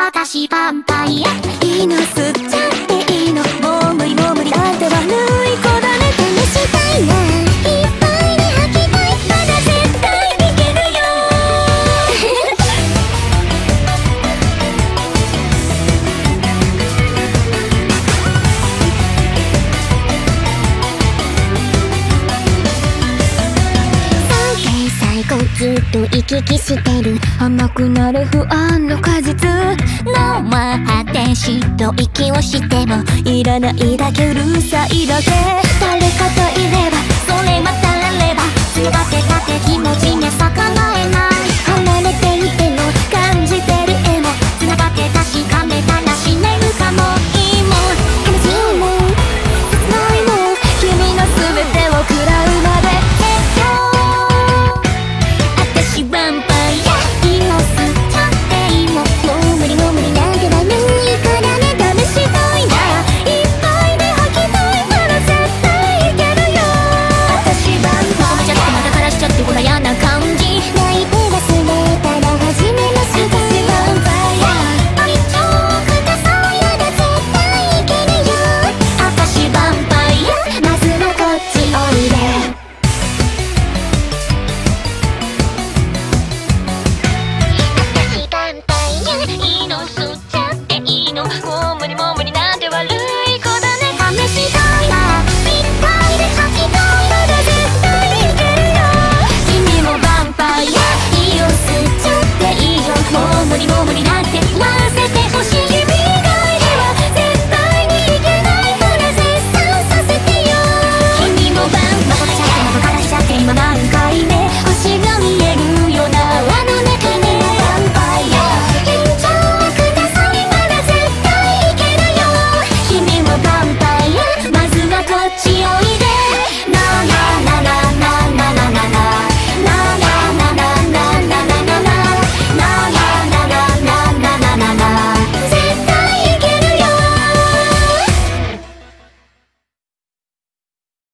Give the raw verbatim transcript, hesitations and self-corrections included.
私ヴァンパイア。 いいの吸っちゃっていいの、もう無理もう無理なんて悪い子だね。 試したいな、いっぱいに吐きたい、まだ絶対いけるよ。三形最高ずっと行き来してる、 甘くなれ不安の果実ノーマン発展しと息をしてもいらないだけうるさいだけ。 誰かといればそれまたられば、強がってた敵も